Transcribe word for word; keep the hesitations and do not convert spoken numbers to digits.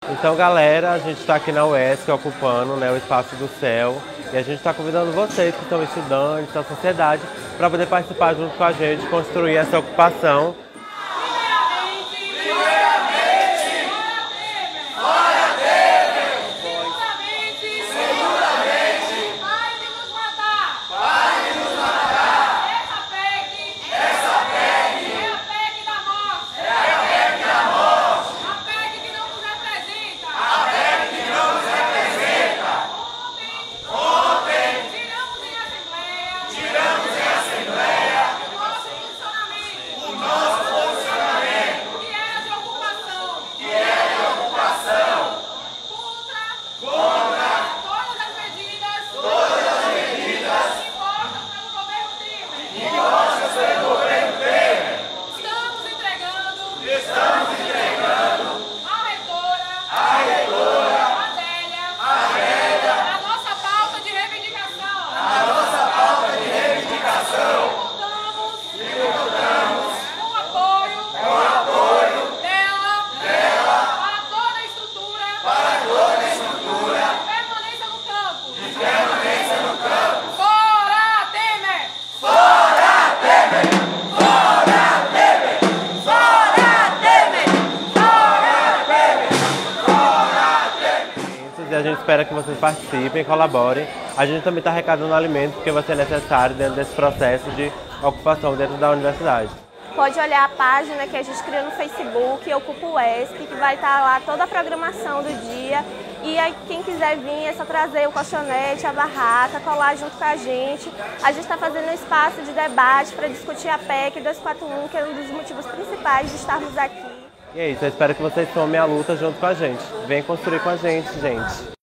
Então, galera, a gente está aqui na U E S C ocupando, né, o espaço do céu, e a gente está convidando vocês que são estudantes da sociedade para poder participar junto com a gente, construir essa ocupação. E a gente espera que vocês participem, colaborem. A gente também está arrecadando alimentos porque vai ser necessário dentro desse processo de ocupação dentro da universidade. Pode olhar a página que a gente criou no Facebook, Ocupa U E S C, que vai estar lá toda a programação do dia. E aí, quem quiser vir é só trazer o colchonete, a barraca, colar junto com a gente. A gente está fazendo um espaço de debate para discutir a P E C duzentos e quarenta e um, que é um dos motivos principais de estarmos aqui. E é isso, eu espero que vocês tomem a luta junto com a gente. Vem construir com a gente, gente.